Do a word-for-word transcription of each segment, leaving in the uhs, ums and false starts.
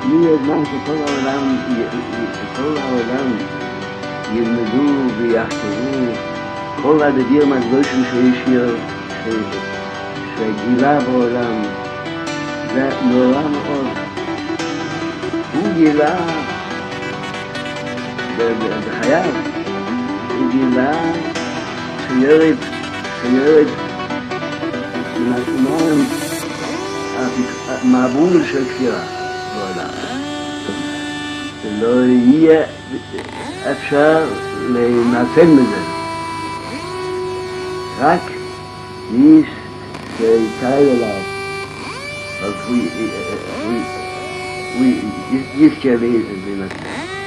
הגיע הזמן שכל העולם, שכל העולם ילמדו ויחקרו כל הדבר מהקדושים שהשאיר, שגילה בעולם. זה נורא מאוד. הוא גילה בחייו, הוא גילה שירד, שירד מהשמיים המבול של כפירה בעולם. ולא יהיה אפשר לנצל מזה. רק איש שיתאר אליו, אז הוא יזכה לנצל.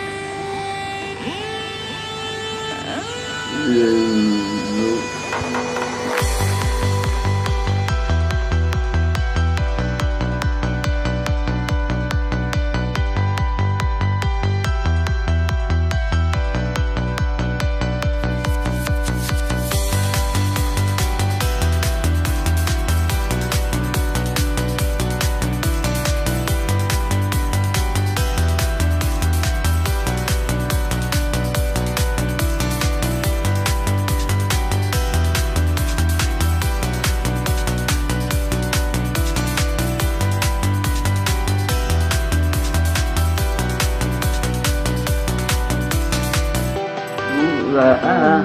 ראה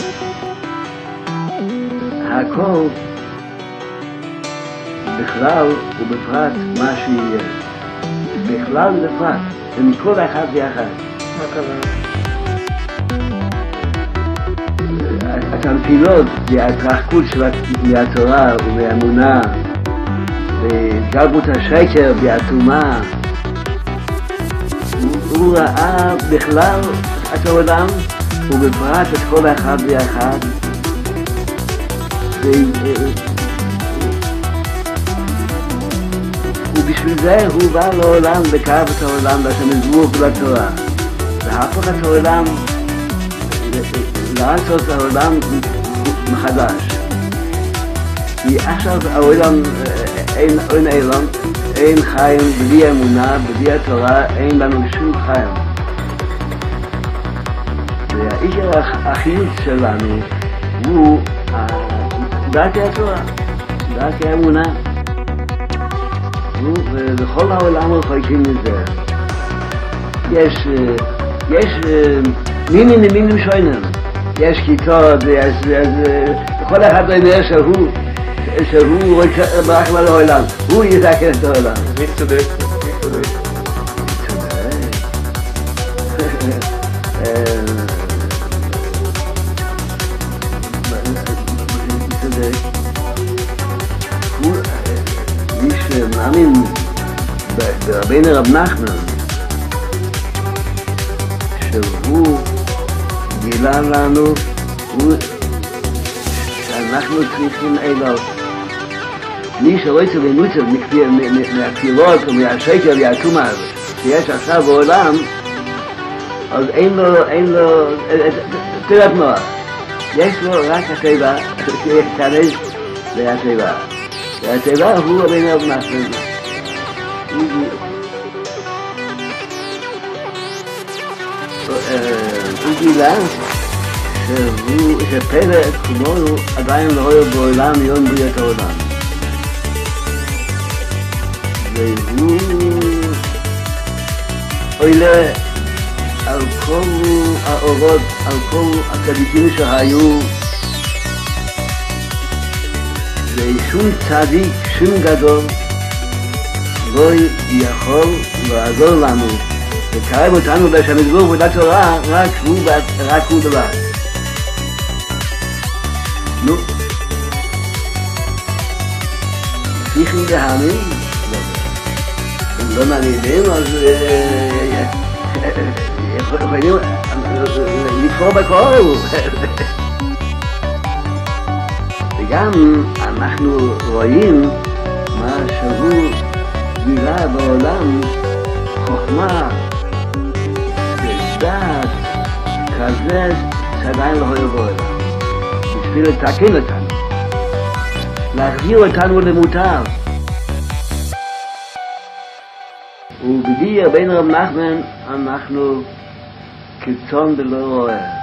הכל בכלל ובפרט מה שיהיה. בכלל ובפרט, ומכל אחד ואחד. מה הכוונה? התנפילות וההתרחקות מהתורה ומהאמונה וגלבות השקר והטומאה, הוא ראה בכלל את העולם ובפרט את כל אחד ואחד, ובשביל זה הוא בא לעולם וקרב את העולם והשמזבוך לתורה, להפוך את העולם, לעשות את העולם מחדש. כי עכשיו העולם אין, אין עולם, אין חיים בלי אמונה, בלי התורה, אין לנו שום חיים. והעיקר החיות שלנו הוא דרכי התורה, דרכי האמונה, ובכל העולם רחוקים מזה. יש, יש מינים ומינים שונים, יש כיתות, יש, וכל אחד אומר שהוא, שהוא רק לעולם, הוא יתקן את העולם. מי צודק? מי צודק? מי שמאמין ברבינו רב נחמן, שהוא גילה לנו שאנחנו צריכים אליו. מי שלא יצא לנוצר מהתפילות ומהשקר והטומאה שיש עכשיו בעולם, אז אין לו, אין לו, תראה נוח. יש לו רק הטבע, שיתכנס להטבע. והטבע הוא רבינו רב נחמן. הוא גילה שפלא כמונו עדיין לא רואה בעולם מיום בריאת העולם. והוא עולה על כל האורות, על כל הצדיקים שהיו, ושום צדיק, שום גדול לא יכול לעזור לנו לקרב אותנו לשמזבוך ולתורה, רק הוא, רק הוא דבר. נו, צריכים להאמין? אם לא מאמינים, אז יכולים לקרוא בקור. וגם אנחנו רואים מה שהוא גילה בעולם, חוכמה ודעת כזה שעדיין לא רואה בעולם, בשביל לתקן אותנו, להחזיר אותנו למוטב. ובגיע בין רב נחמן אנחנו כצאן בלא רועה.